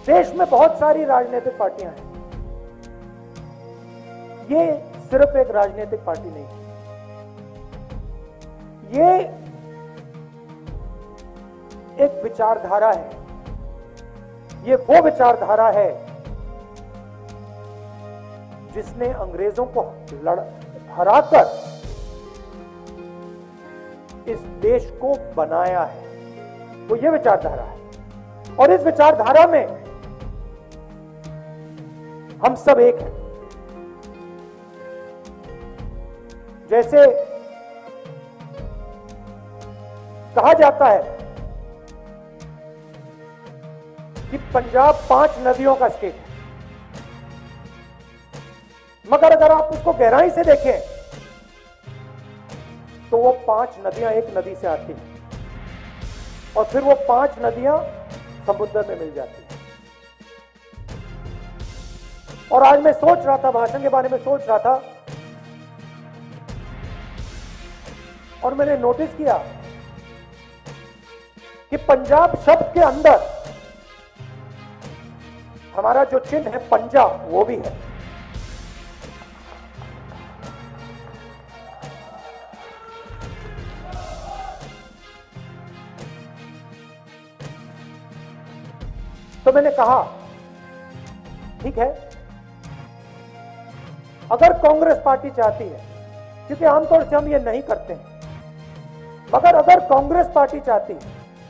देश में बहुत सारी राजनीतिक पार्टियां हैं, ये सिर्फ एक राजनीतिक पार्टी नहीं है, ये एक विचारधारा है। ये वो विचारधारा है जिसने अंग्रेजों को हराकर इस देश को बनाया है, वो ये विचारधारा है। और इस विचारधारा में हम सब एक हैं। जैसे कहा जाता है कि पंजाब 5 नदियों का स्टेट है, मगर अगर आप उसको गहराई से देखें तो वो 5 नदियां एक नदी से आती हैं और फिर वो 5 नदियां समुद्र में मिल जाती हैं। और आज मैं सोच रहा था, भाषण के बारे में सोच रहा था, और मैंने नोटिस किया कि पंजाब शब्द के अंदर हमारा जो चिन्ह है पंजा, वो भी है। तो मैंने कहा ठीक है, अगर कांग्रेस पार्टी चाहती है, क्योंकि आमतौर से हम ये नहीं करते हैं, मगर अगर कांग्रेस पार्टी चाहती है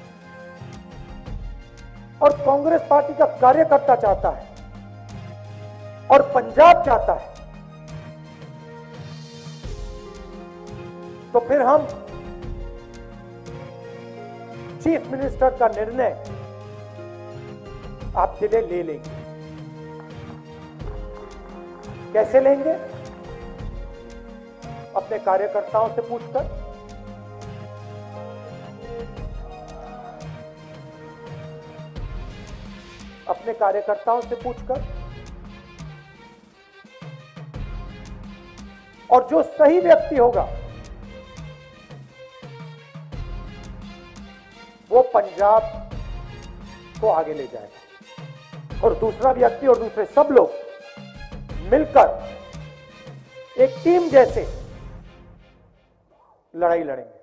और कांग्रेस पार्टी का कार्यकर्ता चाहता है और पंजाब चाहता है, तो फिर हम चीफ मिनिस्टर का निर्णय आपके लिए ले लेंगे। कैसे लेंगे? अपने कार्यकर्ताओं से पूछकर, अपने कार्यकर्ताओं से पूछकर, और जो सही व्यक्ति होगा वो पंजाब को आगे ले जाएगा और दूसरा व्यक्ति और दूसरे सब लोग मिलकर एक टीम जैसे लड़ाई लड़ेंगे।